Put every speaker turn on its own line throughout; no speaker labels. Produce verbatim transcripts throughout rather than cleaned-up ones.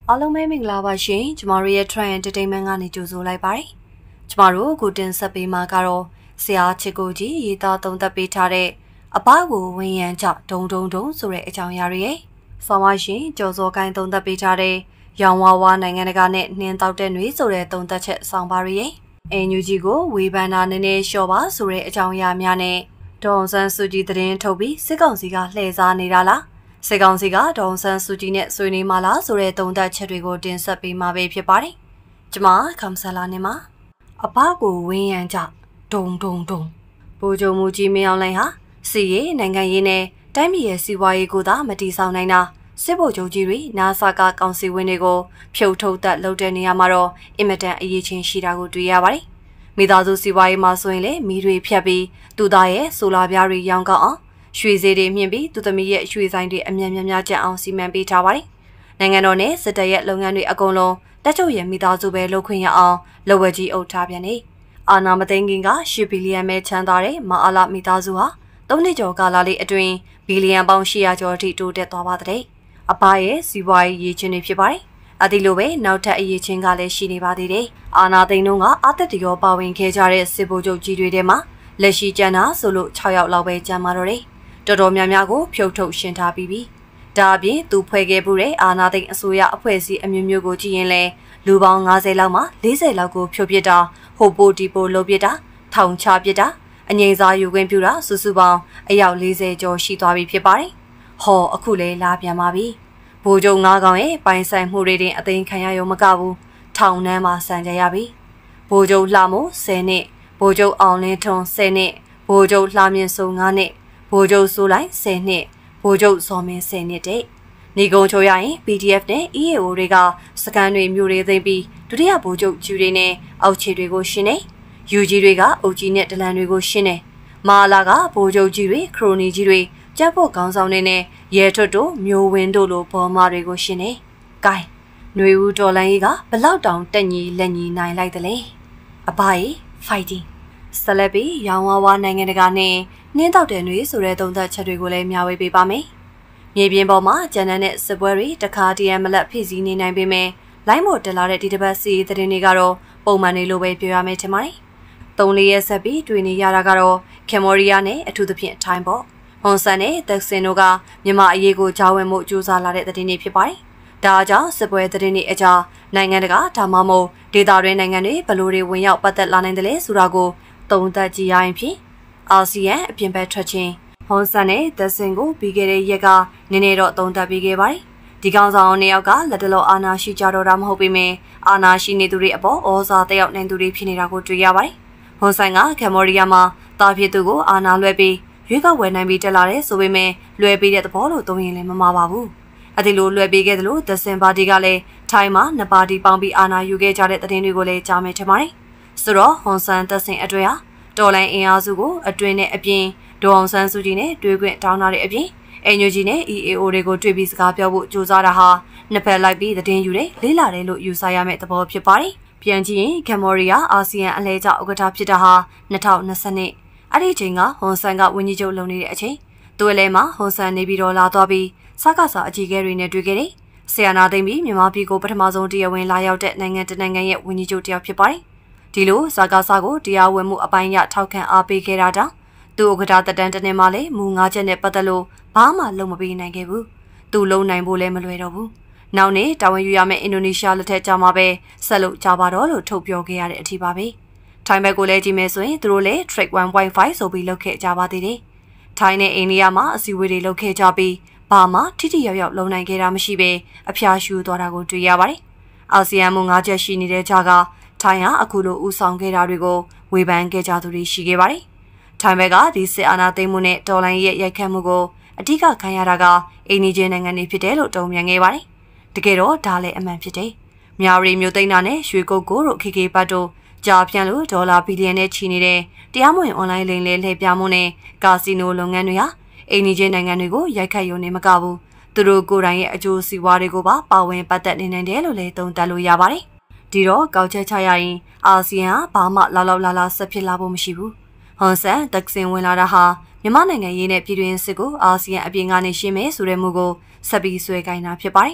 အားလုံးပဲမင်္ဂလာပါရှင်ကျမတို့ရဲ့ Trend Entertainment ကနေကြိုဆိုလိုက်ပါတယ်ကျမတို့အခုတင်ဆက်ပေးမှာကတော့ဆရာချစ်ကိုကြီးရေးသားသုံးသပ်ပေးထားတဲ့အဘကိုဝင်းရံကြဒုံဒုံဒုံဆိုတဲ့အကြောင်းအရာတွေရဲ့ဆောင်းပါရှင်ကြော်စောကိုင်းသုံးသပ်ပေးထားတဲ့ရောင်ဝါဝါနိုင်ငံတကာနဲ့နှင်းတောက်တဲ့ຫນွေဆိုတဲ့သုံးသပ်ချက်ဆောင်းပါတွေရဲ့အင်ယူဂျီကိုဝေဖန်တာနည်းနည်းလျှော့ပါဆိုတဲ့အကြောင်းအရာများနဲ့ဒေါ်ဆန်းစုကြည်သတင်းထုတ်ပြီးစစ်ကောင်စီကလှည့်စားနေတာလားစစ်ကောင်စီကဒေါ်ဆန်းစုကြည်နဲ့ဆွေးနွေးမှလားဆိုတဲ့သုံးသပ်ချက်တွေကိုတင်ဆက်ပေးမှာပဲဖြစ်ပါတယ်။ကျွန်မကမ်ဆလာနေမှာအဘကိုဝင်းရံကြဒုံဒုံဒုံဗိုလ်ချုပ်မူကြီးမင်းအောင်လှိုင်ဟာစီရေးနိုင်ငံရေးနဲ့တိုင်းပြည်ရဲ့စီးပွားရေးကိုသာမတီးဆောင်နိုင်တာစစ်ဗိုလ်ချုပ်ကြီးတွေနာဆာကကောင်စီဝင်တွေကိုဖြုတ်ထုတ်သက်လုပ်တဲ့နေရာမှာတော့အင်မတန်အရေးချင်းရှိတာကိုတွေ့ရပါတယ်။မိသားစုစီးပွားရေးမှာဆိုရင်လေမိတွေဖြတ်ပြီးသူသားရဲ့ဆိုလာပြားတွေရောင်းကောက်အောင်ရွှေစည်းတွေမြင့်ပြီးသူသမီးရဲ့ရွှေဆိုင်တွေအမြန်များများကျန်အောင်စီမံပေးထားပါတယ်။နိုင်ငံတော်နဲ့စစ်တပ်ရဲ့လုပ်ငန်းတွေအကုန်လုံးတက်ချုပ်ရဲ့မိသားစုပဲလုပ်ခွင့်ရအောင်လက်ဝဲကြီးအုပ်ထားပြန်နေ။အာနာမသိန်းကင်ကရှစ်ဘီလီယံပဲချမ်းသာတဲ့မအားလာမိသားစုဟာသုံးနှစ်ကျော်ကာလလေးအတွင်းဘီလီယံပေါင်း၈ရာကျော်အထိတိုးတက်သွားပါတဲ့အဘရဲ့စီးပွားရေးရည်ချင်းတွေဖြစ်ပါတယ်။အဒီလိုပဲနောက်ထပ်အရေးချင်းကလည်းရှိနေပါသေးတယ်။အာနာသိန်းတို့ကအသက်တရောပါဝင်ခဲ့ကြတဲ့စစ်ဗိုလ်ချုပ်ကြီးတွေထဲမှာလက်ရှိကျန်တာဆိုလို့၆ယောက်လောက်ပဲကျန်ပါတော့တယ်။တော်တော်များများကိုဖြုတ်ထုတ်ရှင်းထားပြီးပြီ။ဒါအပြင်သူဖွဲ့ခဲ့မှုတဲ့အာနာသိန်းအစိုးရအဖွဲ့အစည်းအမျိုးမျိုးကိုကြည့်ရင်လဲလူပေါင်း၅၀လောက်မှ၄၀လောက်ကိုဖြုတ်ပစ်တာဟိုပိုဒီပိုလုပ်ပစ်တာထောင်ချပစ်တာအငိမ့်စားယူခွင့်ပြုတာစုစုပေါင်းအယောက်၄၀ကျော်ရှိသွားပြီဖြစ်ပါတယ်။ဟောအခုလဲလာပြန်ပါပြီ။ဗိုလ်ချုပ်၅ကောင်ရဲ့ပိုင်ဆိုင်မှုတွေတင်အသိခံရရုံမကဘူးထောင်နှန်းမှာဆန်ကြရပြီ။ဗိုလ်ချုပ်လှမိုး၁၀နှစ်ဗိုလ်ချုပ်အောင်လင်းထွန်း၁၀နှစ်ဗိုလ်ချုပ်လှမြင့်စုံ၅နှစ်ဗိုလ်ချုပ်စိုးလိုက်၁၀နှစ်ဗိုလ်ချုပ်စောမင်း၁၀နှစ်တဲ့နေကုံချိုရရင် ပီ ဒီ အက်ဖ် နဲ့ အီ အေ အို တွေကစကန်တွေမျိုးတွေသိမ်းပြီးဒုတိယဗိုလ်ချုပ်ကျူတွေနဲ့အောက်ခြေတွေကိုရှင်းနေ ယူ ဂျီ တွေကအုပ်ကြီးနဲ့ဒလန်တွေကိုရှင်းနေမာလာကဗိုလ်ချုပ်ကြီးတွေခရိုနီကြီးတွေကြက်ဖို့ခေါင်းဆောင်တွေနဲ့ရဲထွတ်တို့မျိုးဝင်းတို့လိုဘောမာတွေကိုရှင်းနေ။ကဲຫນွေဦးတော်လန်ကြီးကဘလောက်တောင်တက်ညီလက်ညီနိုင်လိုက်တယ်လေ။အဘရဲ့ fighting ဆလပီရောင်ဝါဝါနိုင်ငံတကာနဲ့နှင်းတောက်တဲ့ຫນွေဆိုတဲ့သုံးသက်ချက်တွေကိုလည်းမျှဝေပေးပါမယ်။မြေပြင်ပေါ်မှာဂျန်နန်နဲ့စစ်ပွဲတွေတခါတည်းမလက်ဖိစီးနေနိုင်ပေမဲ့လိုင်းမို့တက်လာတဲ့ဒီတစ်ပတ်စီးသတင်းတွေကတော့ပုံမှန်နေလိုပဲပြောရမယ်ထင်ပါတယ်။သုံးလေးရက်ဆက်ပြီးတွေ့နေရတာကတော့ကင်မော်ရီးယားနဲ့အထူးသဖြင့်ထိုင်းပေါ့။ဟွန်ဆန်နဲ့တက်ဆင်တို့ကမြန်မာအရေးကိုကြားဝင်မှုကြိုးစားလာတဲ့သတင်းတွေဖြစ်ပါတယ်။ဒါကြောင့်စစ်ပွဲသတင်းတွေအကြားနိုင်ငံတကာဒါမှမဟုတ်ဒေသတွင်းနိုင်ငံတွေဘလို့တွေဝင်ရောက်ပတ်သက်လာနိုင်တယ်လဲဆိုတာကိုသုံးသပ်ကြည့်ရရင်ဖြင့်အာဆီယံအပြင်ဘက်ထွက်ခြင်းဟွန်ဆန်နဲ့တက်ဆင်ကိုပြီးခဲ့တဲ့ရက်ကနည်းနည်းတော့သုံးသပ်ပေးခဲ့ပါတယ်။ဒီကောင်ဆောင်နှစ်ယောက်ကလက်တလောအာနာရှိကြတော့တာမဟုတ်ပေမဲ့အာနာရှိနေသူတွေအပေါ်ဩဇာတက်ရောက်နိုင်သူတွေဖြစ်နေတာကိုတွေ့ရပါတယ်။ဟွန်ဆန်ကကမ်မော်ရီးယားမှာတာဖြစ်သူကိုအာနာလွှဲပြီးရွေးကောက်ဝယ်နိုင်ပြီးတက်လာတဲ့ဆိုပေမဲ့လွှဲပေးတဲ့သဘောလို့သုံးရင်လည်းမမှားပါဘူး။အဲဒီလိုလွှဲပေးခဲ့တယ်လို့ဒဆင်ပါတီကလည်းထိုင်းမှာနှစ်ပါတီပေါင်းပြီးအာနာယူခဲ့ကြတဲ့သတင်းတွေကိုလည်းကြားမယ်ထင်ပါတယ်။ဆိုတော့ဟွန်ဆန်တက်ဆင်အတွဲဟာတော်လိုင်းအင်အားစုကိုအတွင်းနဲ့အပြင်ဒေါအောင်ဆန်းစုကြည်နဲ့တွေ့ခွင့်တောင်းတာတဲ့အပြင်အန်ယူဂျီနဲ့ အီ အေ အို တွေကိုတွေ့ပြီးစကားပြောဖို့ကြိုးစားတာဟာနှစ်ဖက်လိုက်ပြီးသတင်းယူတယ်လေးလာတယ်လို့ယူဆရမယ့်သဘောဖြစ်ပါတယ်။ပြန်ကြည့်ရင်ကမ်မော်ရီးယားအာဆီယံအလဲကျဥက္ကဋ္ဌဖြစ်တာဟာ၂၀၂၀နှစ်အဲ့ဒီအချိန်ကဟွန်ဆန်ကဝန်ကြီးချုပ်လုပ်နေတဲ့အချိန်သူ့အလဲမှာဟွန်ဆန်နေပြီးတော့လာသွားပြီးစကားစာအကြီးအကဲတွေနဲ့တွေ့ခဲ့တယ်။ဆီယနာသိမ့်ပြီးမြန်မာပြည်ကိုပထမဆုံးတရားဝင်လာရောက်တဲ့နိုင်ငံတနိုင်ငံရဲ့ဝန်ကြီးချုပ်တယောက်ဖြစ်ပါတယ်။ဒီလိုစကားစာကိုတရားဝင်မှုအပိုင်းရထောက်ခံအားပေးခဲ့တာတောင်သူ့ဥက္ကဋ္ဌတက်တန်းတနေမှလည်းမူငါးချက်နဲ့ပတ်သက်လို့ဘာမှလုပ်မပေးနိုင်ခဲ့ဘူး။သူလုံနိုင်ဖို့လည်းမလွယ်တော့ဘူး။နောက်နေ့တာဝန်ယူရမယ့်အင်ဒိုနီးရှားလက်ထက်ကြမှာပဲဆက်လို့ကြပါတော့လို့ထုတ်ပြောခဲ့ရတဲ့အထီးပါပဲ။ထိုင်းဘက်ကိုလည်းကြည့်မယ်ဆိုရင်သူတို့လည်း Track one point five ဆိုပြီးလုပ်ခဲ့ကြပါသေးတယ်။ထိုင်းနဲ့အိန္ဒိယမှာအစည်းအဝေးတွေလုပ်ခဲ့ကြပြီးဘာမှထိထိရောက်ရောက်လုံနိုင်ခဲ့တာမရှိပဲအဖျားရှူသွားတာကိုတွေ့ရပါတယ်။အာဆီယံမူငါးချက်ရှိနေတဲ့ကြားကထိုင်းဟာအခုလိုဦးဆောင်ခဲ့တာတွေကိုဝေဖန်ခဲ့ကြသူတွေရှိခဲ့ပါတယ်။ထိုင်းဘက်ကဒီစစ်အာဏာသိမ်းမှုနဲ့တော်လှန်ရေးရဲ့ရိုက်ခတ်မှုကိုအဓိကခံရတာကအိန္ဒိယနိုင်ငံတွေဖြစ်တယ်လို့တုံ့ပြန်ခဲ့ပါတယ်။တကယ်တော့ဒါလည်းအမှန်ဖြစ်တယ်။မြာရီမျိုးသိန်းတာနဲ့ရွှေကုတ်ကိုတို့ခေခေပတ်တို့ကြာပြန်လို့ဒေါ်လာဘီလီယံနဲ့ချီနေတဲ့တရားမဝင်အွန်လိုင်းလိမ်လည်လှည့်ပြမှုနဲ့ကာစီနိုလုပ်ငန်းတွေဟာအိန္ဒိယနိုင်ငံတွေကိုရိုက်ခတ်ရုံနဲ့မကဘူးသူတို့ကိုယ်တိုင်ရဲ့အကျိုးစီးပွားတွေကိုပါပါဝင်ပတ်သက်နေနိုင်တယ်လို့လည်းသုံးသပ်လို့ရပါတယ်။ဒီတော့ကောက်ချက်ချရရင်အာဆီယံဘာမှလောက်လောက်လာလာဆက်ဖြစ်လာဖို့မရှိဘူး။ဟွန်ဆန်တက်ဆင်ဝင်လာတာဟာမြန်မာနိုင်ငံရေးနဲ့ပြည်တွင်းစစ်ကိုအာဆီယံအပြင်ကနေရှင်းမယ်ဆိုတဲ့မူကိုဆက်ပြီးဆွဲကိုင်းတာဖြစ်ပါတယ်။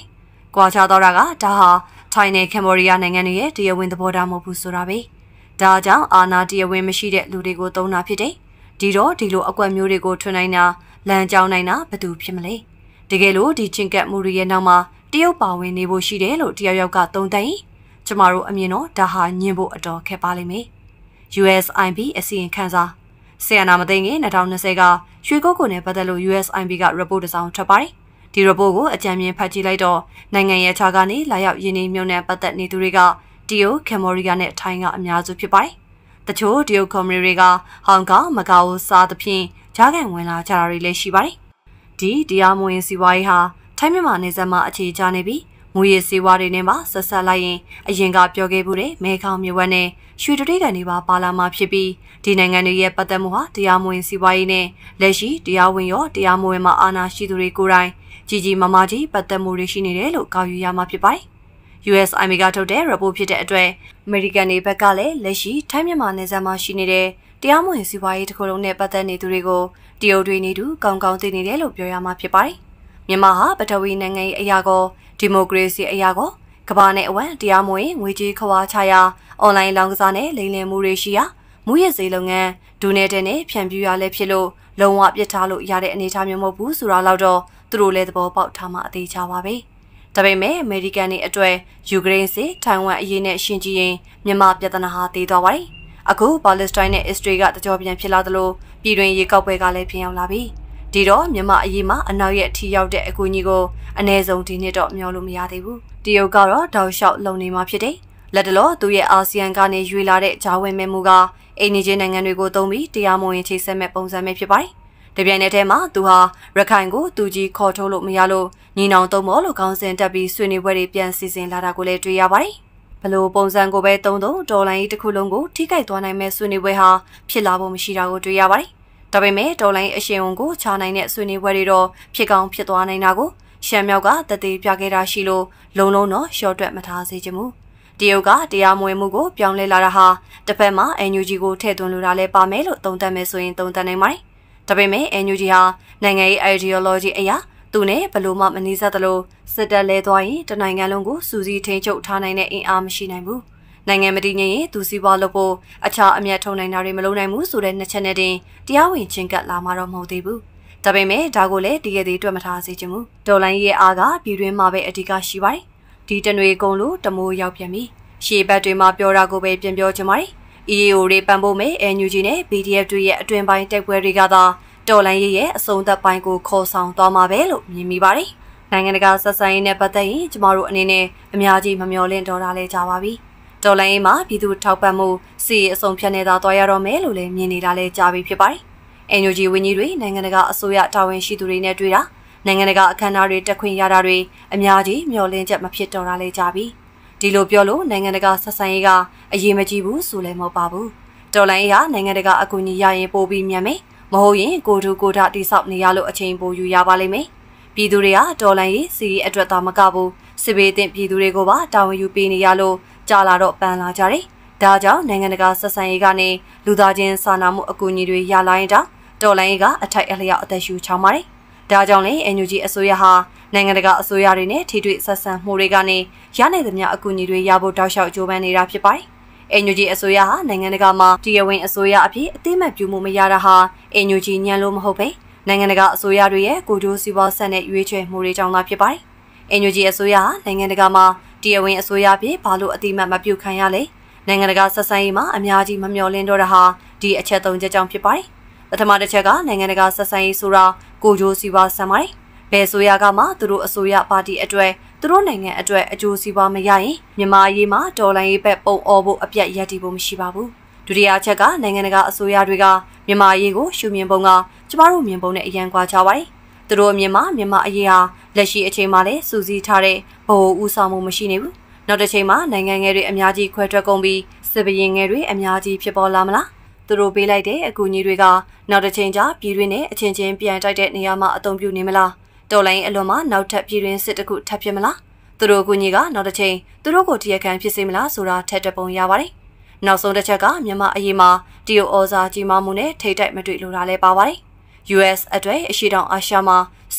ကွာခြားတော့တာကဒါဟာထိုင်းနဲ့ကမ်ဘောဒီးယားနိုင်ငံတွေရဲ့တရားဝင်သဘောထားမဟုတ်ဘူးဆိုတာပဲဒါကြောင့်အာဏာတရားဝင်မရှိတဲ့လူတွေကိုသုံးတာဖြစ်တယ်ဒီတော့ဒီလိုအကွက်မျိုးတွေကိုထွန်းနိုင်တာလမ်းကြောင်းနိုင်တာဘယ်သူဖြစ်မလဲတကယ်လို့ဒီချင်းကပ်မှုတွေရဲ့နောက်မှာတရုတ်ပါဝင်နေဖို့ရှိတယ်လို့တယောက်ယောက်ကသုံးသပ်ရင်ကျမတို့အမြင်တော့ဒါဟာညင်ဖို့အတော်ခက်ပါလိမ့်မယ် U S I P အစီရင်ခံစာဆီယနာမသိငယ်၂၀၂၀ကရွှေကုတ်ကိုနဲ့ပတ်သက်လို့ U S I P က report တစ်စောင်ထွက်ပါတယ်ဒီ report ကိုအကြံဉာဏ်ဖတ်ကြည့်လိုက်တော့နိုင်ငံရဲ့ခြားကနေလာရောက်ရင်းနှီးမြှုပ်နှံပတ်သက်နေသူတွေကတရုတ်ကမ်ဘောဒီးယားနဲ့ထိုင်းကအများစုဖြစ်ပါတယ်တချို့တရုတ်ကုမ္ပဏီတွေကဟောင်ကောင်မကာအိုစားသဖြင့်ဂျားကန်ဝင်လာကြတာတွေလည်းရှိပါတယ်ဒီတရားမဝင်စီးပွားရေးဟာထိုင်းမြန်မာနယ်စပ်မှာအခြေချနေပြီးမူရည်စီးပွားတွေနဲ့ပါဆက်ဆက်လိုက်ရင်အရင်ကပြောခဲ့မှုတဲ့မဲခေါင်မြဝက်နဲ့ရွှေတတိကန်တွေပါပါလာမှာဖြစ်ပြီးဒီနိုင်ငံတွေရဲ့ပတ်သက်မှုဟာတရားမဝင်စီးပွားရေးနဲ့လက်ရှိတရားဝင်ရောတရားမဝင်မှာအာဏာရှိသူတွေကိုယ်တိုင်ကြီးကြီးမားမားကြီးပတ်သက်မှုတွေရှိနေတယ်လို့ကောက်ယူရမှာဖြစ်ပါတယ်။ U S I P ကထုတ်တဲ့ report ဖြစ်တဲ့အတွက် American တွေဘက်ကလည်းလက်ရှိထိုင်းမြန်မာနယ်စပ်မှာရှိနေတဲ့တရားမဝင်စီးပွားရေးတစ်ခုလုံးနဲ့ပတ်သက်နေသူတွေကိုတရုတ်တွေနေတူကောင်းကောင်းသိနေတယ်လို့ပြောရမှာဖြစ်ပါတယ်။မြန်မာဟာပထဝီနိုင်ငံရေးအရာကောဒီမိုကရေစီအရာကောကမ္ဘာနဲ့အဝန်းတရားမဝင်ငွေကြေးခွာချရာအွန်လိုင်းလောင်းကစားနဲ့လိမ်လည်မှုတွေရှိရာမူရစ်စေးလုပ်ငန်းဒူနေတဲ့နဲ့ဖြန့်ပြူရလဲဖြစ်လို့လုံးဝပြစ်ထားလို့ရတဲ့အနေအထားမျိုးမဟုတ်ဘူးဆိုတာတော့သူတို့လည်းသဘောပေါက်ထားမှအသေးချပါပဲ။ဒါပေမဲ့အမေရိကန်တွေအတွက်ယူကရိန်းစစ်ထိုင်ဝမ်အရေးနဲ့ရှင်ကြည်ရင်မြန်မာပြည်ထနာဟာတည်သွားပါတယ်။အခုပါလက်စတိုင်းနဲ့အစ္စရေးကတကြောပြန်ဖြစ်လာသလိုပြည်တွင်းရေကောက်ပွဲကလည်းပြင်ရောက်လာပြီ။ဒီတော့မြန်မာအရေးမှာအနောက်ရဲ့အထီရောက်တဲ့အကူအညီကိုအ ਨੇ ဆုံးဒီနှစ်တော့မျှော်လို့မရသေးဘူး။တရုတ်ကတော့တောက်လျှောက်လုံနေမှာဖြစ်တယ်။လက်တလောသူရဲ့အာဆီယံကနေရွေလာတဲ့ဂျာဝင်မဲမှုကအိန္ဒိယနိုင်ငံတွေကိုသုံးပြီးတရားမဝင်ချိတ်ဆက်မဲ့ပုံစံပဲဖြစ်ပါတယ်။တပြိုင်နက်တည်းမှာသူဟာရခိုင်ကိုသူကြီးခေါ်ထုတ်လို့မရလို့ညီနောင်သုံးမောလို့ခေါင်းစဉ်တက်ပြီးဆွေးနွေးပွဲတွေပြန်စီစဉ်လာတာကိုလည်းတွေ့ရပါတယ်။ဘလို့ပုံစံကိုပဲတုံးတုံဒေါ်လာကြီးတစ်ခုလုံးကိုထိခိုက်သွားနိုင်မဲ့ဆွေးနွေးပွဲဟာဖြစ်လာဖို့မရှိတာကိုတွေ့ရပါတယ်။ဒါပေမဲ့ဒေါ်လာအရှင်ဝန်ကိုချနိုင်တဲ့ဆွေးနွေးပွဲတွေတော့ဖြစ်ကောင်းဖြစ်သွားနိုင်တာကိုရှမ်းမြောက်ကတသေးပြခဲ့တာရှိလို့လုံလုံးတော့ရှော့တွက်မထားစေချင်ဘူး။တရုတ်ကတရားမဝင်မှုကိုပြောင်းလဲလာတာဟာတစ်ဖက်မှာ N U G ကိုထည့်သွင်းလိုတာလည်းပါမယ်လို့သုံးသပ်မယ်ဆိုရင်သုံးသပ်နိုင်ပါတယ်။ဒါပေမဲ့ N U G ဟာနိုင်ငံရေး ideology အရာသူနဲ့ဘလို့မှမနှီးစပ်သလိုစစ်တပ်လဲသွားရင်တနိုင်ငံလုံးကိုစူးစီးထိန်းချုပ်ထားနိုင်တဲ့အင်အားမရှိနိုင်ဘူး။နိုင်ငံမတည်ငြိမ်ရင်သူစီးပွားလုပ်ဖို့အခြားအမျက်ထုံနိုင်တာတွေမလုပ်နိုင်ဘူးဆိုတဲ့နှစ်ချက်နဲ့တင်တရားဝင်ချင်းကပ်လာမှာတော့မဟုတ်သေးဘူး။ဒါပေမဲ့ဒါကိုလည်းတကယ်တည်းတွေ့မထားစေချင်ဘူး။ဒေါ်လာရဲ့အားကပြည်တွင်းမှာပဲအဓိကရှိပါတယ်။ဒီတနွေကုန်လို့တမိုးရောက်ပြန်ပြီ။ရှေ့ဘက်တွေမှာပြောတာကိုပဲပြန်ပြောချင်ပါတယ်။ E A O တွေပံ့ပိုးမဲ့ N U G နဲ့ B D F တွေရဲ့အတွင်ပိုင်းတိုက်ပွဲတွေကသာတော်လိုင်းရဲ့အစုံသက်ပိုင်းကိုခေါ်ဆောင်သွားမှာပဲလို့မြင်မိပါတယ်။နိုင်ငံတကာဆက်ဆံရေးနဲ့ပတ်သက်ရင်ကျမတို့အနေနဲ့အများကြီးမမျှော်လင့်တော့တာလဲကြပါပြီ။တော်လိုင်းမှာပြည်သူထောက်ပံ့မှုစီအစုံဖြတ်နေတာသွားရတော့မယ်လို့လည်းမြင်နေတာလဲကြပြီဖြစ်ပါတယ်။ N U G ဝန်ကြီးတွေနိုင်ငံတကာအစိုးရတာဝန်ရှိသူတွေနဲ့တွေ့တာနိုင်ငံတကာအခမ်းအနားတွေတက်ခွင့်ရတာတွေအများကြီးမျှော်လင့်ချက်မဖြစ်တော့တာလဲကြပြီ။ဒီလိုပြောလို့နိုင်ငံတကာဆက်ဆံရေးကအရေးမကြီးဘူးဆိုလည်းမဟုတ်ပါဘူး။တော်လိုင်းဟာနိုင်ငံတကာအကူအညီရရင်ပိုပြီးမြန်မယ်မဟုတ်ရင်ကိုထူကိုထတိဆောက်နေရလို့အချိန်ပိုယူရပါလိမ့်မယ်။ပြည်သူတွေကတော်လိုင်းရေးစီရေးအတွက်သာမကဘူးစစ်ဘေးတင်ပြည်သူတွေကိုပါတာဝန်ယူပေးနေရလို့ကြာလာတော့ပန်းလာကြတယ်။ဒါကြောင့်နိုင်ငံတကာဆက်ဆံရေးကနေလူသားချင်းစာနာမှုအကူအညီတွေရလာရင်တောင်တော်လိုင်းရေးကအထိုက်အလျောက်အသက်ရှူချောင်းပါတယ်။ဒါကြောင့်လည်း N U G အစိုးရဟာနိုင်ငံတကာအစိုးရတွေနဲ့ထိတွေ့ဆက်ဆံမှုတွေကနေရနိုင်သမျှအကူအညီတွေရဖို့တောက်လျှောက်ကြိုးပမ်းနေတာဖြစ်ပါတယ်။ N U G အစိုးရဟာနိုင်ငံတကာမှာတရားဝင်အစိုးရအဖြစ်အသိမှတ်ပြုမှုမရတာဟာ N U G ညံလို့မဟုတ်ပဲနိုင်ငံတကာအစိုးရတွေရဲ့ကိုကြိုးစီးပွားဆက်နဲ့ရွေးချယ်မှုတွေကြောင့်သာဖြစ်ပါတယ်။ N U G အစိုးရဟာနိုင်ငံတကာမှာတရားဝင်အစိုးရအဖြစ်ဘာလို့အသိမှတ်မပြုခံရလဲ။နိုင်ငံတကာဆက်ဆံရေးမှာအများကြီးမမျှော်လင့်တော့တာဟာဒီအချက်သုံးချက်ကြောင့်ဖြစ်ပါတယ်။ပထမတစ်ချက်ကနိုင်ငံတကာဆက်ဆံရေးဆိုတာကိုကြိုးစီးပွားဆက်ပါတယ်။ဘယ်ဆိုရကမှသူတို့အစိုးရပါတီအတွက်သူတို့နိုင်ငံအတွက်အကျိုးစီးပွားမရရင်မြန်မာရေးမှာဒေါ်လာရေးဘက်ပုံအော်ဖို့အပြတ်ရည်တည်ဖို့မရှိပါဘူးဒုတိယချက်ကနိုင်ငံတကာအစိုးရတွေကမြန်မာရေးကိုရှုမြင်ပုံကကျမတို့မြင်ပုံနဲ့အရန်ကွာခြားပါတယ်သူတို့မြင်မှာမြန်မာအရေးဟာလက်ရှိအချိန်မှာလည်းစူးစီးထားတဲ့ဘ ਹੁ ဦးဆောင်မှုမရှိနေဘူးနောက်တစ်ချိန်မှာနိုင်ငံငယ်တွေအများကြီးခွဲထွက်ကုန်ပြီးစစ်ဘရင်ငယ်တွေအများကြီးဖြစ်ပေါ်လာမလားသူတို့ပေးလိုက်တဲ့အကူအညီတွေကနောက်တစ်ချိန်ကျပြည်တွင်းနဲ့အချင်းချင်းပြန်တိုက်တဲ့နေရာမှာအသုံးပြုနေမလားတော်လိုင်းအလွန်မှာနောက်ထပ်ပြည်တွင်းစစ်တခုထပ်ဖြစ်မလားသူတို့ကူညီကနောက်တစ်ချိန်သူတို့ကိုတရားခံဖြစ်စေမလားဆိုတာထက်တပုံရပါတယ်နောက်ဆုံးတစ်ချက်ကမြန်မာအရေးမှာတရုတ်ဩဇာကြီးမားမှုနဲ့ထိတ်တိုက်မတွေ့လိုတာလည်းပါပါတယ် U S အတွက်အရှေ့တောင်အာရှမှာစ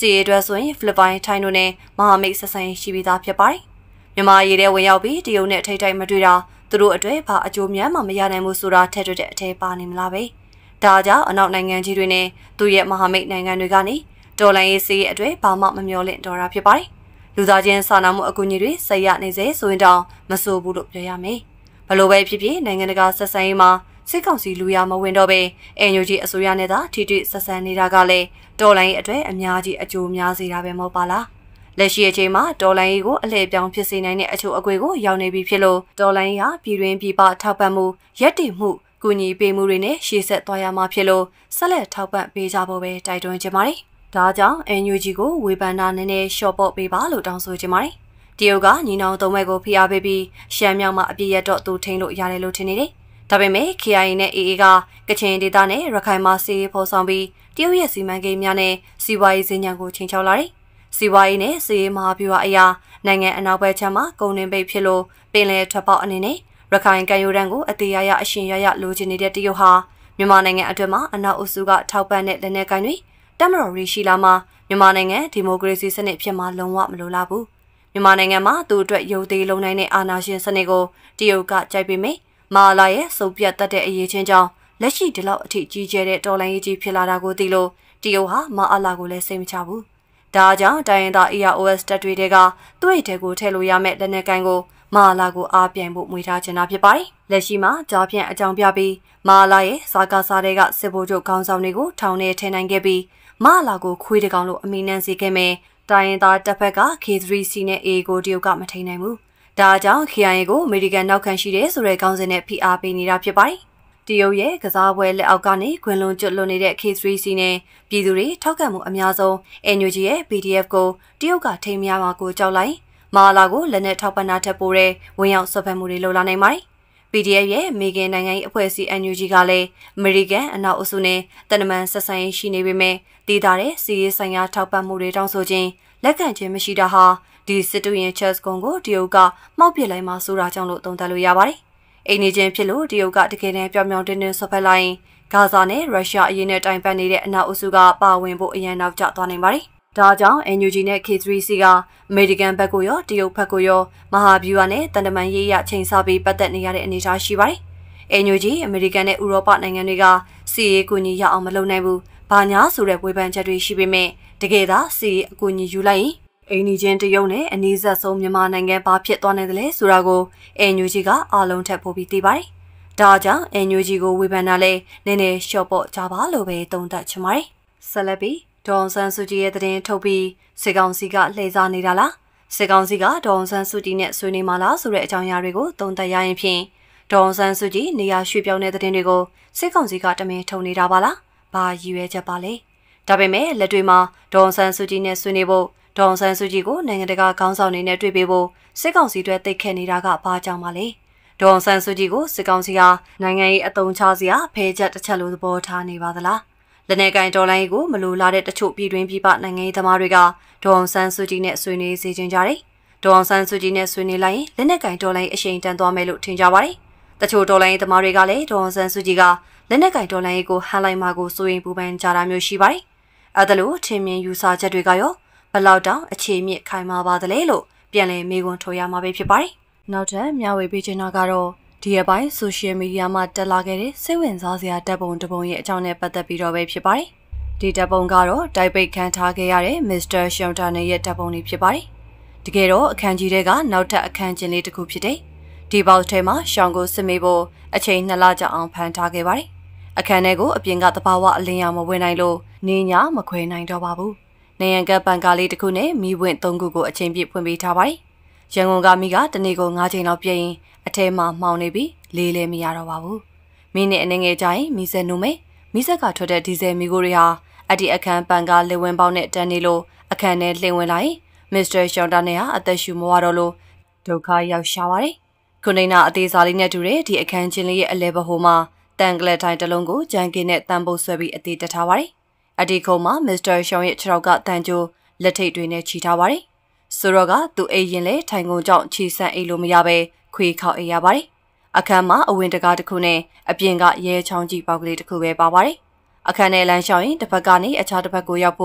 စီအေအတွက်ဆိုရင်ဖိလစ်ပိုင်ထိုင်းတို့နဲ့မဟာမိတ်ဆက်ဆံရေးရှိပြီးသားဖြစ်ပါတယ်။မြန်မာရေးထဲဝင်ရောက်ပြီးတရုတ်နဲ့ထိတ်ထိုက်မတွေ့တာသူတို့အတွက်ဘာအကျိုးများမှမရနိုင်ဘူးဆိုတာထက်တွေ့တဲ့အထည်ပါနေမလားပဲ။ဒါကြောင့်အနောက်နိုင်ငံကြီးတွေနဲ့သူရဲ့မဟာမိတ်နိုင်ငံတွေကနေဒေါ်လာရေးစီးရဲ့အတွက်ဘာမှမမျှော်လင့်တော့တာဖြစ်ပါတယ်။လူသားချင်းစာနာမှုအကူအညီတွေဆက်ရနေစေဆိုရင်တောင်မဆိုးဘူးလို့ပြောရမယ်။ဘလို့ပဲဖြစ်ဖြစ်နိုင်ငံတကာဆက်ဆံရေးမှာစစ်ကောင်စီလူရမဝင်တော့ပဲအန်ယူဂျီအစိုးရနဲ့သာထိထိဆက်ဆံနေတာကလည်းဒေါ်လာရေးအတွက်အများကြီးအကျိုးများစေတာပဲမဟုတ်ပါလား။လက်ရှိအချိန်မှာဒေါ်လာရေးကိုအလှည့်ပြောင်းဖြစ်စေနိုင်တဲ့အချို့အကွေကိုရောက်နေပြီဖြစ်လို့ဒေါ်လာရေးဟာပြည်တွင်းပြည်ပထောက်ပံ့မှုရက်တည်မှုကူညီပေးမှုတွေနဲ့ရှေ့ဆက်သွားရမှာဖြစ်လို့ဆက်လက်ထောက်ပံ့ပေးကြဖို့ပဲတိုက်တွန်းချင်ပါတယ်။ဒါကြောင့် အန်ယူဂျီ ကိုဝေဖန်တာနည်းနည်းရှော့ပေါ့ပေးပါလို့တောင်းဆိုချင်ပါတယ်။တရုတ်ကညီနောင်သုံးဘက်ကိုဖိအားပေးပြီးရှမ်းမြောက်မှာအပြည့်ရတော့သူထိန်းလို့ရတယ်လို့ထင်နေတယ်။ဒါပေမဲ့ ကေအိုင်အေ နဲ့ အေအေ ကကချင်ဒေသနဲ့ရခိုင်မှာစီးဖော်ဆောင်ပြီးတရုတ်ရဲ့စီမံကိန်းများနဲ့စီးပွားရေးစင်ညံကိုချိန်ချောက်လာတယ်။စီးပွားရေးနဲ့စီးရေးမဟာဗျူဟာအရာနိုင်ငံအနောက်ဘက်ခြမ်းမှာကုန်နှင်းပိတ်ဖြစ်လို့ပင်လယ်ထွက်ပေါက်အနေနဲ့ရခိုင်ကမ်းရိုးတန်းကိုအသေးအရအရှင်ရရလိုချင်နေတဲ့တရုတ်ဟာမြန်မာနိုင်ငံအတွင်းမှာအနောက်အုပ်စုကထောက်ပံ့တဲ့လက်နက်ကိုင်တွေတမတော်ရီရှိလာမှာမြန်မာနိုင်ငံဒီမိုကရေစီစနစ်ဖြစ်မှာလုံးဝမလိုလားဘူးမြန်မာနိုင်ငံမှာသူ့အတွက်ရုပ်သေးလုံးနိုင်တဲ့အာဏာရှင်စနစ်ကိုတရုတ်ကကြိုက်ပေမဲ့မာလာရဲ့စုပ်ပြတ်တတ်တဲ့အရေးချင်းကြောင့်လက်ရှိဒီလောက်အထိကြီးကျယ်တဲ့တော်လှန်ရေးကြီးဖြစ်လာတာကိုသိလို့တရုတ်ဟာမာအလာကိုလည်းစိတ်မချဘူးဒါကြောင့်တိုင်းရင်းသား အေ အာร์ အို အက်စ် တပ်တွေကသူ့ရဲ့တဲကိုထည့်လို့ရမယ့်လက်နက်ကိုင်ကိုမာလာကိုအားပြိုင်ဖို့မွေထားချင်တာဖြစ်ပါတယ်လက်ရှိမှာကြားဖြန့်အကြောင်းပြပြီးမာလာရဲ့စာကားစားတွေကစစ်ဗိုလ်ချုပ်ခေါင်းဆောင်တွေကိုထောင်ထဲထည့်နိုင်ခဲ့ပြီးမာလာကိုခွေးတကောင်လို့အမိနှန်းစေခဲ့မယ်တိုင်းရင်းသားတပ်ဖက်က ကေ သရီ စီ နဲ့ အေ ကိုတရုတ်ကမထိန်နိုင်ဘူးဒါကြောင့် ကေ အိုင် အေ ကိုအမေရိကန်နောက်ခံရှိတယ်ဆိုတဲ့ခေါင်းစဉ်နဲ့ဖိအားပေးနေတာဖြစ်ပါတယ်တရုတ်ရဲ့ကစားပွဲလက်အောက်ကနေခွင်လွန်ကျွတ်လွန်နေတဲ့ ကေ သရီ စီ နဲ့ပြည်သူတွေထောက်ခံမှုအများဆုံး အန်ယူဂျီ ရဲ့ ပီ ဒီ အက်ဖ် ကိုတရုတ်ကထိန်းများမှာကိုကြောက်လိုက်မာလာကိုလက်နက်ထောက်ပံ့တာထက်ပိုတဲ့ဝင်ရောက်ဆွတ်ဖက်မှုတွေလုပ်လာနိုင်ပါတယ်။ ပီ ဒီ အက်ဖ် ရဲ့မေဂင်နိုင်ငံရေးအဖွဲ့အစည်း အန်ယူဂျီ ကလည်းအမေရိကန်အနောက်အုပ်စုနဲ့တန်တမန်ဆက်ဆံရေးရှိနေပေမဲ့တည်တာတဲ့စီးရေးဆိုင်ရာထောက်ပံ့မှုတွေတောင်းဆိုခြင်းလက်ခံခြင်းမရှိတာဟာဒီစစ်တူရင်ချက်စ်ကွန်ကိုတရုတ်ကမှောက်ပစ်လိုက်မှဆိုတာကြောင့်လို့သုံးသပ်လို့ရပါတယ်။အိမ်နေချင်းဖြစ်လို့တရုတ်ကတကယ်တမ်းပြောင်ပြောင်တင်းတင်းဆွတ်ဖက်လိုက်ဂါဇာနဲ့ရုရှားအရေးနဲ့တိုင်ပတ်နေတဲ့အနောက်အုပ်စုကပါဝင်ဖို့အရန်နောက်ကျသွားနိုင်ပါတယ်။ဒါကြောင့် အန်ယူဂျီ နဲ့ ကေ သရီ စီ ကအမေရိကန်ဘက်ကိုရောတရုတ်ဘက်ကိုရောမဟာဗျူဟာနဲ့တန်တမန်ရေးရချိန်ဆပြီးပတ်သက်နေရတဲ့အနေအထားရှိပါတယ်။ အန်ယူဂျီ အမေရိကန်နဲ့ဥရောပနိုင်ငံတွေကစီရေးကူညီရအောင်မလုပ်နိုင်ဘူး။ဘာညာဆိုတဲ့ဝေဖန်ချက်တွေရှိပေမဲ့တကယ်သာစီရေးအကူအညီယူလိုက်ရင်အိမ်နီးချင်းတရုတ်နဲ့အနည်းဆက်ဆုံးမြန်မာနိုင်ငံဘာဖြစ်သွားနိုင်တယ်လဲဆိုတာကို အန်ယူဂျီ ကအားလုံးထက်ပိုပြီးသိပါတယ်။ဒါကြောင့် အန်ယူဂျီ ကိုဝေဖန်တာလဲနည်းနည်းရှော့ပေါ့ကြပါလို့ပဲသုံးသပ်ချင်ပါတယ်။ဆက်လက်ပြီးဒေါ်အောင်ဆန်းစုကြည်ရဲ့သတင်းထုတ်ပြီးစစ်ကောင်စီကလှည့်စားနေတာလားစစ်ကောင်စီကဒေါ်အောင်ဆန်းစုကြည်နဲ့ဆွေးနွေးမှလားဆိုတဲ့အကြောင်းအရာတွေကိုသုံးသပ်ရရင်ဖြင့်ဒေါ်အောင်ဆန်းစုကြည်နေရာရွှေ့ပြောင်းတဲ့သတင်းတွေကိုစစ်ကောင်စီကတမင်ထုတ်နေတာပါလားဘာရည်ရွယ်ချက်ပါလဲဒါပေမဲ့လက်တွေမှာဒေါ်အောင်ဆန်းစုကြည်နဲ့ဆွေးနွေးဖို့ဒေါ်အောင်ဆန်းစုကြည်ကိုနိုင်ငံတကာခေါင်းဆောင်တွေနဲ့တွေ့ပေးဖို့စစ်ကောင်စီတွေတိတ်ခတ်နေတာကဘာကြောင့်ပါလဲဒေါ်အောင်ဆန်းစုကြည်ကိုစစ်ကောင်စီကနိုင်ငံရေးအတုံးချစရာဖဲချက်တစ်ချက်လိုသဘောထားနေပါသလားလက်နက်ကိုင်တော်လိုင်းကိုမလိုလားတဲ့တချို့ပြည်တွင်းပြည်ပနိုင်ငံရေးသမားတွေကဒေါ်အောင်ဆန်းစုကြည်နဲ့ဆွေးနွေးစေချင်ကြတယ်။ဒေါ်အောင်ဆန်းစုကြည်နဲ့ဆွေးနွေးလိုက်ရင်လက်နက်ကိုင်တော်လိုင်းအရှိန်တန်သွားမယ်လို့ထင်ကြပါတယ်။တချို့တော်လိုင်းသမားတွေကလည်းဒေါ်အောင်ဆန်းစုကြည်ကလက်နက်ကိုင်တော်လိုင်းကိုဟန်လိုက်မှာကိုစိုးရင်ပူပန်ကြတာမျိုးရှိပါတယ်။အဲဒါလို့ထင်မြင်ယူဆချက်တွေကရောဘလောက်တောင်အခြေမြင့်ခိုင်မာပါသလဲလို့ပြန်လည်မေးခွန်းထုတ်ရမှာပဲဖြစ်ပါတယ်။နောက်ထပ်မျှဝေပေးချင်တာကတော့ဒီအပိုင်းဆိုရှယ်မီဒီယာမှာတက်လာခဲ့တဲ့စိတ်ဝင်စားစရာတပ်ပုံတပုံရဲ့အကြောင်းနဲ့ပတ်သက်ပြီးတော့ပဲဖြစ်ပါတယ်။ဒီတပ်ပုံကတော့တိုက်ပိတ်ခံထားခဲ့ရတဲ့မစ္စတာရှောင်းတာနယ်ရဲ့တပ်ပုံလေးဖြစ်ပါတယ်။တကယ်တော့အခန်းကြီးတွေကနောက်ထပ်အခန်းကျင်းလေးတစ်ခုဖြစ်တယ်။ဒီဘောက်ထဲမှာရှောင်းကိုစစ်မေးဖို့အချိန်နှစ်လကြာအောင်ဖန်ထားခဲ့ပါတယ်။အခန်းထဲကိုအပြင်ကတဘာဝအလင်းရောင်မဝင်နိုင်လို့နေညမခွဲနိုင်တော့ပါဘူး။နေရန်ကပန်ကားလေးတစ်ခုနဲ့မီးဝင့်သုံးခုကိုအချိန်ပြည့်ဖွင့်ပေးထားပါတယ်။ရန်ကုန်ကမီးကတနေ့ကို၅ချိန်လောက်ပြည့်ရင်အထဲမှာမှောင်နေပြီးလေးလည်းမရတော့ပါဘူး။မိနစ်အနေငယ်ကြရင်မီးစက်နှုတ်မယ်။မီးစက်ကထွက်တဲ့ဒီဇယ်မီးကိုတွေဟာအဒီအခန်းပန်ကားလေဝင်ပေါက်နဲ့တန်းနေလို့အခန်းထဲလှင်ဝင်လာရင်မစ္စတာရှောင်းတာနဲ့ဟာအသက်ရှူမဝတော့လို့ဒုက္ခရောက်ရှာပါတယ်။ခုနေနာအသေးစားလေးနဲ့တူတဲ့ဒီအခန်းချင်းလေးရဲ့အလဲဘဟိုမှာတန်ကလစ်တိုင်းတစ်လုံးကိုဂျန်ကင်နဲ့တန်ပုတ်ဆွဲပြီးအသေးတက်ထားပါတယ်။အဒီခုံမှာမစ္စတာရှောင်းရဲ့ခြေထောက်ကတန်ကြိုးလက်ထိပ်တွေနဲ့ချီထားပါတယ်။ဆိုတော့ကသူအိမ်ရင်လဲထိုင်ကုန်ကြောင့်ခြေဆန့်အိမ်လို့မရပဲခွေခေါက်အိမ်ရပါတယ်။အခန်းမှာအဝင်တကားတစ်ခုနဲ့အပြင်ကရဲချောင်းကြီးပေါက်ကလေးတစ်ခုပဲပါပါတယ်။အခန်းထဲလမ်းလျှောက်ရင်တစ်ဖက်ကနေအခြားတစ်ဖက်ကိုရောက်ဖို့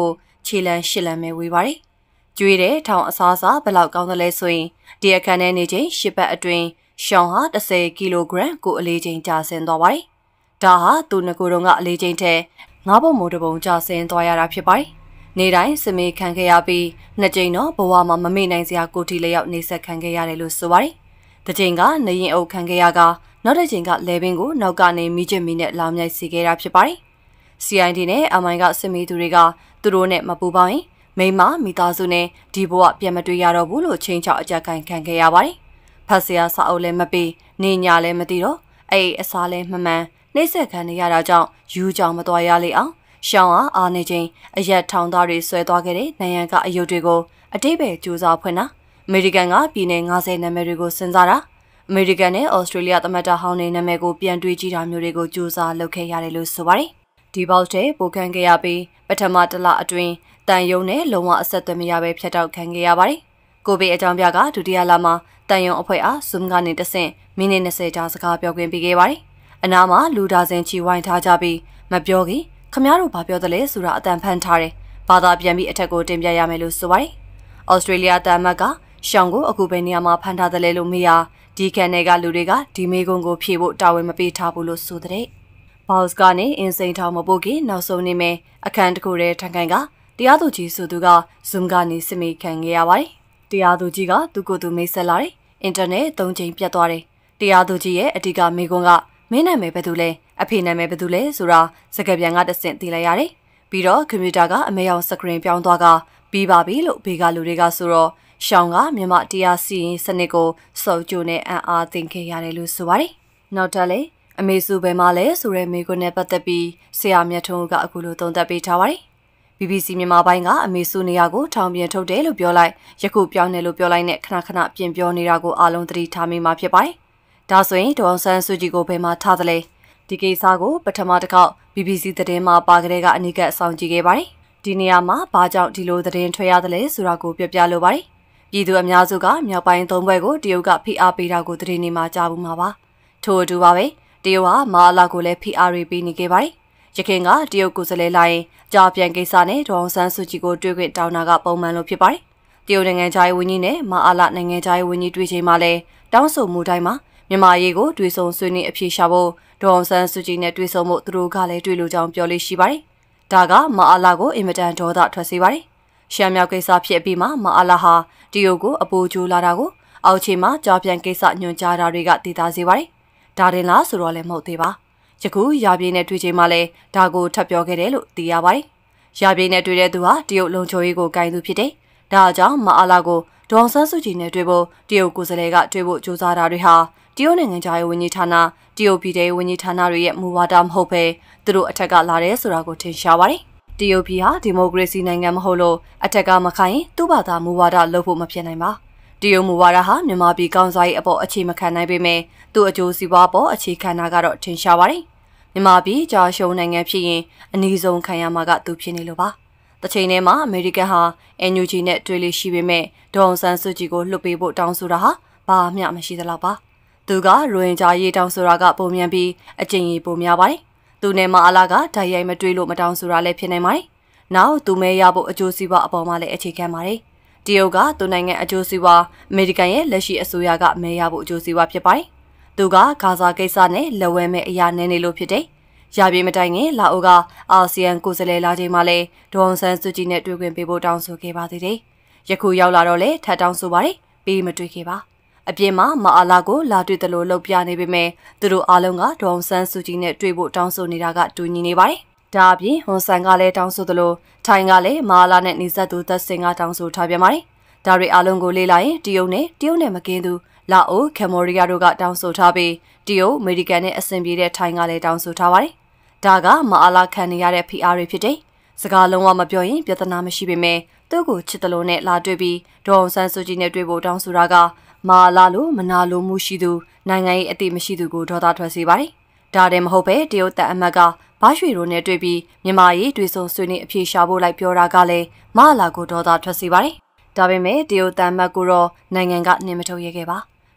ခြေလမ်းရှစ်လမ်းပဲဝေးပါတယ်။ကျွေးတဲ့ထောင်အစားအစာဘယ်လောက်ကောင်းသလဲဆိုရင်ဒီအခန်းထဲနေချိန်ရှစ်ပတ်အတွင်းရှောင်းဟာတစ်ဆယ်ကီလိုဂရမ်ကိုအလေးချိန်ကျဆင်းသွားပါတယ်။ဒါဟာသူငကိုယ်တုန်းကအလေးချိန်ထက်ငါးပုံမိုးတစ်ပုံကျဆင်းသွားရတာဖြစ်ပါတယ်။နေတိုင်းစမေးခံခဲ့ရပြီးနှစ်ကြိမ်တော့ဘဝမှာမမေ့နိုင်စရာကိုတီလျောက်နေဆက်ခံခဲ့ရတယ်လို့ဆိုပါတယ်။တစ်ကြိမ်ကနေရင်အုပ်ခံခဲ့ရကနောက်တစ်ကြိမ်ကလေပင်ကိုနောက်ကနေမိချစ်မီနဲ့လောင်မြိုက်စီခဲ့တာဖြစ်ပါတယ်။ C I D နဲ့ M I ကစစ်မီသူတွေကသူတို့နဲ့မပူပေါင်းရင်မိမမိသားစုနဲ့ဒီဘဝပြန်မတွေ့ရတော့ဘူးလို့ချိန်ချောက်အကြက်ခံခံခဲ့ရပါတယ်။ဖတ်စရာစာအုပ်လည်းမပေးနေညာလည်းမသိတော့အဲ့အစားလည်းမမှန်နှိမ့်ဆက်ခံနေရတာကြောင့်ယူကြောင်မတော်ရလေအောင်ရှောင်းအားအားနေချင်းအရက်ထောင်သားတွေဆွဲသွားခဲ့တဲ့နိုင်ငံကအယုတ်တွေကိုအတိတ်ပဲကြိုးစားဖွင့်တာအမေရိကန်ကပြည်내၅၀နာမည်တွေကိုစဉ်းစားတာအမေရိကန်နဲ့ဩစတြေးလျသမ္မတဟောင်းတွေနာမည်ကိုပြန်တွေးကြည့်တာမျိုးတွေကိုကြိုးစားလုပ်ခဲ့ရတယ်လို့ဆိုပါတယ်ဒီဘောက်တဲ့ပိုခံခဲ့ရပြီးပထမတစ်လအတွင်းတန်ယုံနဲ့လုံးဝအဆက်အသွယ်မရဘဲဖျက်တောက်ခံခဲ့ရပါတယ်ကိုဗစ်အကြောင်းပြကဒုတိယလမှာတန်ယုံအဖွဲ့အား Zoom ကနေတဆင့်မိနစ်၂၀ကြာစကားပြောခွင့်ပေးခဲ့ပါတယ်အနားမှာလူဒါဇင်ချီဝိုင်းထားကြပြီးမပြောခင်ခမားတို့ဘာပြောသလဲဆိုတာအတန်ဖန်ထားတယ်ဘာသာပြန်ပြီးအထက်ကိုတင်ပြရမယ်လို့ဆိုပါတယ်ဩစတြေးလျတန်မတ်ကရှောင်းကိုအခုပဲနေရာမှာဖန်ထားတယ်လေလို့မေးရဒီကန်နယ်ကလူတွေကဒီမေကုန်းကိုဖြေဖို့တာဝန်မပေးထားဘူးလို့ဆိုတဲ့ဘောက်စ်ကနေအင်းစိန်ထောင်မပို့ခင်နောက်ဆုံးနေမယ်အခန်းတစ်ခုတည်းထိုင်ခိုင်ကတရားသူကြီးဆိုသူက Zoom ကနေစစ်မေးခံခဲ့ရပါတယ်တရားသူကြီးကသူ့ကိုယ်သူမိတ်ဆက်လာတယ်အင်တာနက်သုံးချိန်ပြတ်သွားတယ်တရားသူကြီးရဲ့အဓိကမေကွန်းကမင်းနာမည်ဘယ်သူလဲအဖေနာမည်ဘယ်သူလဲဆိုတာစကားပြန်ကတဆင့်သိလိုက်ရတယ်ပြီးတော့ကွန်ပျူတာကအမေရောင်စကရင်ပြောင်းသွားကပြီးပါပြီလို့ဘေးကလူတွေကဆိုတော့ရှောင်းကမြန်မာတရားစီရင်စနစ်ကိုစောက်ကြိုနဲ့အံ့အားသင်ခဲ့ရတယ်လို့ဆိုပါတယ်နောက်ထပ်လေအမေစုဘယ်မှာလဲဆိုတဲ့မေကွန်းနဲ့ပတ်သက်ပြီးဆရာမြတ်ထုံးကအခုလိုသုံးသပ်ပေးထားပါတယ်B B C မြန်မာပိုင်းကအမေစုနေရာကိုထောင်ပြန်ထုတ်တယ်လို့ပြောလိုက်ယခုပြောင်းတယ်လို့ပြောလိုက်နဲ့ခဏခဏပြင်ပြောနေတာကိုအားလုံးသတိထားမိမှာဖြစ်ပါတယ်။ဒါဆိုရင်ဒေါအောင်ဆန်းစုကြည်ကိုဘယ်မှာထားသလဲဒီကိစ္စကိုပထမတစ်ခေါက် B B C သတင်းမှာပါကလေးကအနိကအဆောင်ကြည့်ခဲ့ပါတယ်။ဒီနေရာမှာဘာကြောင့်ဒီလိုသတင်းထွက်ရသလဲဆိုတာကိုပြောပြလိုပါတယ်။ပြည်သူအများစုကမြောက်ပိုင်းသုံးဘွဲကိုတရုတ်ကဖိအားပေးတာကိုသတင်းနေမှာကြားဘူးမှာပါ။ထို့အတူပါပဲတရုတ်ဟာမာလာကိုလည်းဖိအားတွေပေးနေခဲ့ပါတယ်။ရခိုင်ကတရုတ်ကိုယ်စားလှယ်လာရင်ကြာပြန်ကိစ္စနဲ့ဒေါအောင်ဆန်းစုကြည်ကိုတွေ့ခွင့်တောင်းတာကပုံမှန်လို့ဖြစ်ပါတယ်။တရုတ်နိုင်ငံသားရေးဝန်ကြီးနဲ့မဟာလာနိုင်ငံသားရေးဝန်ကြီးတွေ့ချိန်မှာလည်းတောင်းဆိုမှုတိုင်းမှာမြန်မာရေးကိုတွေ့ဆုံဆွေးနွေးအဖြေရှာဖို့ဒေါအောင်ဆန်းစုကြည်နဲ့တွေ့ဆုံမှုသူတို့ကလည်းတွေ့လို့ကြောင်းပြောလို့ရှိပါတယ်။ဒါကမဟာလာကိုအင်မတန်ဒေါသထွက်စေပါတယ်။ရှမ်းမြောက်ကိစ္စဖြစ်ပြီးမှမဟာလာဟာတရုတ်ကိုအပူကျိုးလာတာကိုအောက်ခြေမှာကြာပြန်ကိစ္စညွှန်ကြားတာတွေကတည်တာစေပါတယ်။ဒါတင်လားဆိုတော့လည်းမဟုတ်သေးပါ။ယခုရာပြင်းနဲ့တွေ့ချိန်မှာလည်းဒါကိုထပ်ပြောခဲ့တယ်လို့သိရပါတယ်။ရာပြင်းနဲ့တွေ့တဲ့သူဟာတရုတ်လုံခြုံရေးကိုဂိုင်းသူဖြစ်တယ်။ဒါကြောင့်မအားလာကိုဒေါအောင်ဆန်းစုကြည်နဲ့တွေ့ဖို့တရုတ်ကိုယ်စားလှယ်ကတွေ့ဖို့ကြိုးစားတာတွေဟာတရုတ်နိုင်ငံသားရေးဝန်ကြီးဌာနတရုတ်ပြည်ထောင်ဝန်ကြီးဌာနတွေရဲ့မူဝါဒမဟုတ်ဘဲသူတို့အထက်ကလာတယ်ဆိုတာကိုထင်ရှားပါတယ်။တရုတ်ပြည်ဟာဒီမိုကရေစီနိုင်ငံမဟုတ်လို့အထက်ကမခိုင်းသူ့ဘာသာမူဝါဒလုပ်ဖို့မဖြစ်နိုင်ပါ။တရုတ်မူဝါဒဟာမြန်မာပြည်ကောင်းစားရေးအပေါ်အခြေမခံနိုင်ပေမဲ့သူ့အကျိုးစီးပွားပေါ်အခြေခံတာကတော့ထင်ရှားပါတယ်။မြန်မာပြည်ကြာရှုံးနိုင်ငံဖြစ်ရင်အနည်းဆုံးခံရမှာကသူဖြစ်နေလို့ပါ။တစ်ချိန်တည်းမှာအမေရိကန်ဟာ N U G နဲ့တွေ့လိရှိပေမဲ့ဒေါအောင်ဆန်းစုကြည်ကိုလွှတ်ပေးဖို့တောင်းဆိုတာဟာဘာမှမရှိသလောက်ပါ။သူကရိုဟင်ဂျာရေးတောင်းဆိုတာကပုံမြန်ပြီးအကျဉ်းကြီးပုံများပါတယ်။သူနဲ့မအလာကဓာတ်ရိုက်မတွေ့လို့မတောင်းဆိုတာလည်းဖြစ်နေပါတယ်။နောက်သူမဲရဖို့အကျိုးစီးပွားအပေါ်မှာလည်းအခြေခံပါတယ်။တရုတ်ကသူနိုင်ငံအကျိုးစီးပွားအမေရိကန်ရဲ့လက်ရှိအစိုးရကမဲရဖို့အကျိုးစီးပွားဖြစ်ပါတယ်။သူကဂါဇာကိစ္စနဲ့လက်ဝဲမဲ့အရာနည်းနေလို့ဖြစ်တယ်။ရာပြေမတိုင်ခင်လာအိုကအာဆီယံကိုယ်စားလှယ်လာချိန်မှာလဲဒေါအောင်ဆန်းစုကြည်နဲ့တွေ့ခွင့်ပေးဖို့တောင်းဆိုခဲ့ပါသေးတယ်။ယခုရောက်လာတော့လဲထပ်တောင်းဆိုပါတယ်။ပေးမတွေ့ခဲ့ပါ။အပြင်မှာမအားလာကိုလာတွေ့တယ်လို့လှုပ်ပြနေပေမဲ့သူတို့အားလုံးကဒေါအောင်ဆန်းစုကြည်နဲ့တွေ့ဖို့တောင်းဆိုနေတာကတူညီနေပါတယ်။ဒါအပြင်ဟွန်ဆန်ကလည်းတောင်းဆိုသလိုထိုင်းကလည်းမအားလာနဲ့နေဆက်သူသက်စင်ကတောင်းဆိုထားပြန်ပါတယ်။ဒါတွေအားလုံးကိုလေ့လာရင်တရုတ်နဲ့တရုတ်နဲ့မကင်းသူလာအိုကမ်ဘောဒီးယားတို့ကတောင်းဆိုထားပြီးတရုတ်အမေရိကန်နဲ့အဆင်ပြေတဲ့ထိုင်းကလည်းတောင်းဆိုထားပါတယ်။ဒါကမအားလာခံနေရတဲ့ P R တွေဖြစ်တယ်။စကားလုံးဝမပြောရင်ပြဿနာမရှိပေမဲ့သူ့ကိုချစ်တယ်လို့နဲ့လာတွေ့ပြီးဒေါအောင်ဆန်းစုကြည်နဲ့တွေ့ဖို့တောင်းဆိုတာကမအားလာလို့မနာလိုမှုရှိသူနိုင်ငံရေးအသိမရှိသူကိုဒေါသထွက်စေပါတယ်။ဒါတည်းမဟုတ်ပဲတရုတ်တပ်အမတ်ကဘာရွှေတို့နဲ့တွေ့ပြီးမြန်မာရေးတွေ့ဆုံဆွေးနွေးအပြေရှာဖို့လိုက်ပြောတာကလည်းမအားလာကိုဒေါသထွက်စေပါတယ်။ဒါပေမဲ့တရုတ်တပ်အမတ်ကတော့နိုင်ငံကနှင်မထုတ်ရခဲ့ပါ။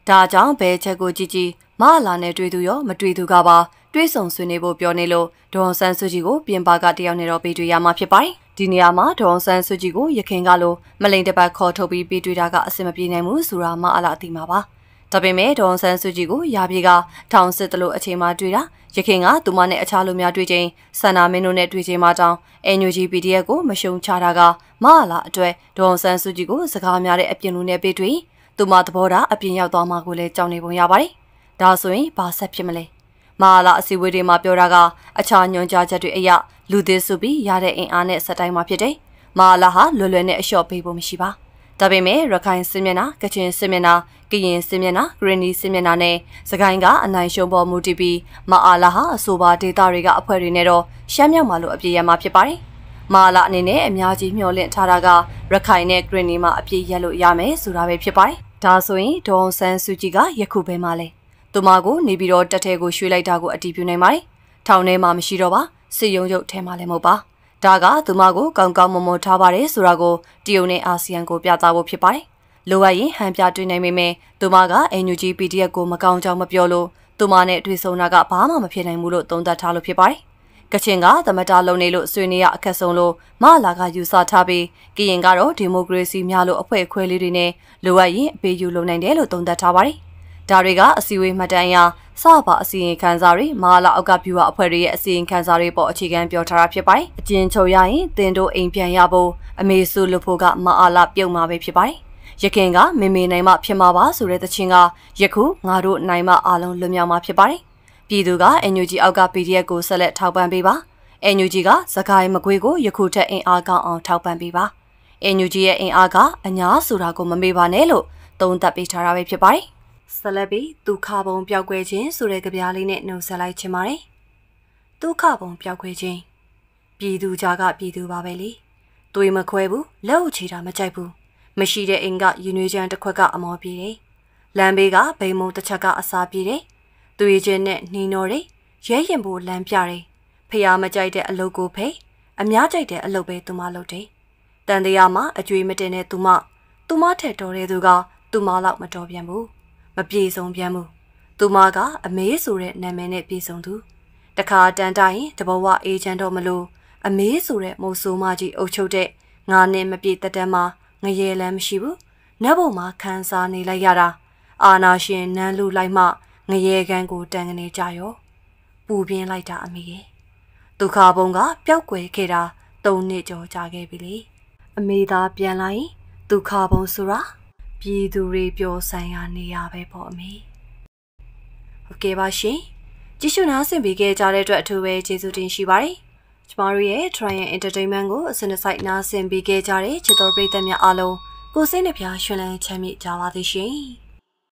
ဒါကြောင့်ဘဲချက်ကိုကြည့်ကြည့်မဟာလာနဲ့တွေ့သူရောမတွေ့သူကပါတွေးဆုံဆွေးနွေးဖို့ပြောနေလို့ဒေါ်ဆန်းစုကြည်ကိုပြင်ပကတယောက်နဲ့တော့ပေးတွေ့ရမှာဖြစ်ပါတယ်ဒီနေရာမှာဒေါ်ဆန်းစုကြည်ကိုရခင်ကလိုမလိန်တပတ်ခေါ်ထုတ်ပြီးပေးတွေ့တာကအဆင်မပြေနိုင်ဘူးဆိုတာမအလားအသိမှာပါဒါပေမဲ့ဒေါ်ဆန်းစုကြည်ကိုရာပြေကထောင်စစ်တလို့အချိန်မှတွေ့တာရခင်ကသူမနဲ့အခြားလူများတွေ့ချင်းဆန္ဒမင်းတို့နဲ့တွေ့ချင်းမှတောင်း အန် ယူ ဂျီ ပီ ဒီ အက်ဖ် ကိုမရှုံချတာကမဟာလာအတွက်ဒေါ်ဆန်းစုကြည်ကိုစကားများတဲ့အပြင်လူနဲ့ပေးတွေ့သူမသဘောထားအပြင်ရောက်သွားမှကိုလည်းကြောက်နေပုံရပါတယ်ဒါဆိုရင်ဘာဆက်ဖြစ်မလဲမဟာလာအစည်းအဝေးတွေမှာပြောတာကအခြားညွှန်ကြားချက်တွေအရလူသစ်စုပြီးရတဲ့အင်အားနဲ့ဆက်တိုင်းမှာဖြစ်တယ်မဟာလာဟာလွယ်လွယ်နဲ့အလျှော့ပေးဖို့မရှိပါဒါပေမဲ့ရခိုင်စစ်မျက်နှာကချင်စစ်မျက်နှာကရင်စစ်မျက်နှာဂရနီစစ်မျက်နှာနဲ့စကိုင်းကအနိုင်ရှုံးပေါ်မူတည်ပြီးမဟာလာဟာအဆိုပါဒေတာတွေကအဖွဲ့တွေနဲ့တော့ရှမ်းမြောက်မှာလို့အပြည့်ရမှာဖြစ်ပါတယ်မဟာလာအနေနဲ့အများကြီးမျှော်လင့်ထားတာကရခိုင်နဲ့ဂရနီမှာအပြည့်ရက်လို့ရမယ်ဆိုတာပဲဖြစ်ပါတယ်ဒါဆိုရင်ဒေါ်ဆန်းစုကြည်ကယခုပဲမှလဲသူမကိုနေပြီးတော့တက်ထဲကိုရွှေ့လိုက်တာကိုအတည်ပြုနိုင်ပါတယ်ထောင်ထဲမှာမရှိတော့ပါစစ်ရုံးချုပ်ထဲမှာလည်းမဟုတ်ပါဒါကသူမကိုကောင်းကောင်းမွန်မွန်ထားပါတယ်ဆိုတာကိုတရုတ်နဲ့အာဆီယံကိုပြသဖို့ဖြစ်ပါတယ်လိုအပ်ရင်ဟန်ပြတွေ့နိုင်ပေမဲ့သူမက အန် ယူ ဂျီ ပီ ဒီ အက်ဖ် ကိုမကောင်းကြောင်းမပြောလို့သူမနဲ့တွေ့ဆုံတာကဘာမှမဖြစ်နိုင်ဘူးလို့သုံးသပ်ထားလို့ဖြစ်ပါတယ်ကချင်ကသမတာလုံနေလို့ဆွေးနွေးရအခက်ဆုံးလို့မလာကယူဆထားပြီးကရင်ကတော့ဒီမိုကရေစီများလို့အဖွဲ့အခွဲလေးတွေနဲ့လိုအပ်ရင်အပေးယူလုပ်နိုင်တယ်လို့သုံးသပ်ထားပါတယ်ဒါတွေကအစည်းအဝေးမှတ်တမ်းအရစပါအစီရင်ခံစာတွေမဟာလာအောက်ကဗျူဟာအဖွဲ့တွေရဲ့အစီရင်ခံစာတွေပေါ်အခြေခံပြောထားတာဖြစ်ပါတယ်အကျဉ်းချုပ်ရရင်တင်တို့အိမ်ပြန်ရဖို့အမေစုလို့ဖို့ကမဟာလာပြုတ်မှာပဲဖြစ်ပါတယ်ရခင်ကမေမေနိုင်မှဖြစ်မှာပါဆိုတဲ့သချင်းကယခုငါတို့နိုင်မှအားလုံးလွတ်မြောက်မှာဖြစ်ပါတယ်ပြည်သူက အန် ယူ ဂျီ အောက်က ပီ ဒီ အက်ဖ် ကိုဆက်လက်ထောက်ပံ့ပေးပါ အန် ယူ ဂျီ ကစကိုင်းမကွေးကိုယခုထက်အင်အားကောင်းအောင်ထောက်ပံ့ပေးပါ အန် ယူ ဂျီ ရဲ့အင်အားကအညာဆိုတာကိုမမေ့ပါနဲ့လို့သုံးသပ်ပေးထားတာပဲဖြစ်ပါတယ်ဆက်လက်ပြီးဒုက္ခဘုံပျောက်ကွယ်ခြင်းဆိုတဲ့ကြပြားလေးနဲ့နှုတ်ဆက်လိုက်ချင်ပါတယ်ဒုက္ခဘုံပျောက်ကွယ်ခြင်းပြည်သူကြားကပြည်သူပါပဲလေသွေးမခွဲဘူးလက်အုပ်ချီတာမကြိုက်ဘူးမရှိတဲ့အိမ်ကယူနွေးချမ်းတစ်ခွက်ကအမောပြေတယ်လမ်းဘေးကဘိမ်မုံတစ်ချက်ကအစာပြေတယ်သွေးချင်းနဲ့နှီးနော်တယ်ရဲရင်ဖို့လမ်းပြတယ်ဖျားမကြိုက်တဲ့အလုပ်ကိုဖိအများကြိုက်တဲ့အလုပ်ပဲသူမလုပ်တယ်တန်တရားမှာအကျွေးမတင်တဲ့သူမသူမထက်တော်တဲ့သူကသူမလောက်မတော်ပြန်ဘူးမပြေဆုံးပြန်ဘူးသူမကအမေးဆိုတဲ့နာမည်နဲ့ပြေဆုံးသူတခါတန်တိုင်းတဘဝအေးချမ်းတော့မလို့အမေးဆိုတဲ့မိုးဆိုးမကြီးအုပ်ချုပ်တဲ့ငါနဲ့မပြေတတ်တမ်းမှာငရဲလမ်းမရှိဘူးနတ်ဘုံမှာခန်းစားနေလိုက်ရတာအာနာရှင်နန်းလူလိုက်မှငရဲကန်းကိုတန်ကနေကြရောပူပြင်းလိုက်တာအမေရဲ့ဒုက္ခဘုံကပျောက်ကွယ်ခဲ့တာသုံးနှစ်ကျော်ကြာခဲ့ပြီလေအမေသာပြန်လာရင်ဒုက္ခဘုံဆိုတာပြည်သူတွေပျော်ဆိုင်ရာနေရပဲပေါ့အမေဟုတ်ကဲ့ပါရှင်ကြည့်ရှုနားဆင်ပေးခဲ့ကြတဲ့အတွက်အထူးပဲကျေးဇူးတင်ရှိပါတယ်ကျမတို့ရဲ့ Trian Entertainment ကိုအစနစ်စိုက်နားဆင်ပေးခဲ့ကြတဲ့ချစ်တော်ပရိသတ်များအားလုံးကိုစိတ်နှပြရွှင်လန်းချမ်းမြေ့ကြပါသေးရှင်